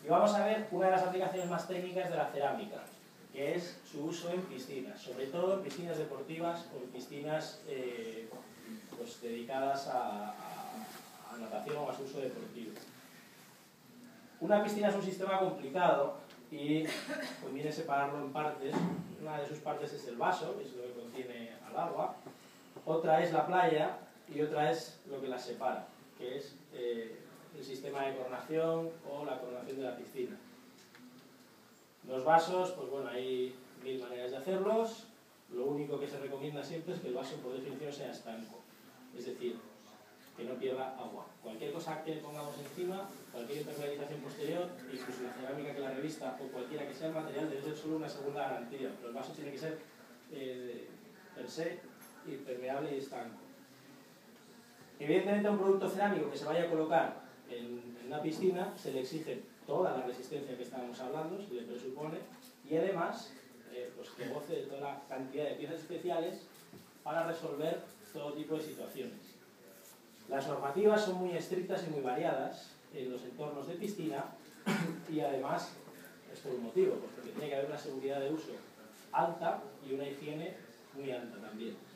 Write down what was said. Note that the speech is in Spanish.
Y vamos a ver una de las aplicaciones más técnicas de la cerámica, que es su uso en piscinas, sobre todo en piscinas deportivas o en piscinas pues dedicadas a natación o a su uso deportivo. Una piscina es un sistema complicado y conviene separarlo en partes. Una de sus partes es el vaso, que es lo que contiene al agua. Otra es la playa y otra es lo que la separa, que es el sistema de coronación o la coronación de la piscina. Los vasos, pues bueno, hay 1000 maneras de hacerlos. Lo único que se recomienda siempre es que el vaso por definición sea estanco, es decir, que no pierda agua. Cualquier cosa que le pongamos encima, cualquier impermeabilización posterior, incluso la cerámica que la revista o cualquiera que sea el material, debe ser solo una segunda garantía, pero el vaso tiene que ser per se impermeable y estanco. Evidentemente a un producto cerámico que se vaya a colocar en una piscina se le exige toda la resistencia que estábamos hablando, se le presupone, y además pues que goce de toda la cantidad de piezas especiales para resolver todo tipo de situaciones. Las normativas son muy estrictas y muy variadas en los entornos de piscina y además es por un motivo, porque tiene que haber una seguridad de uso alta y una higiene muy alta también.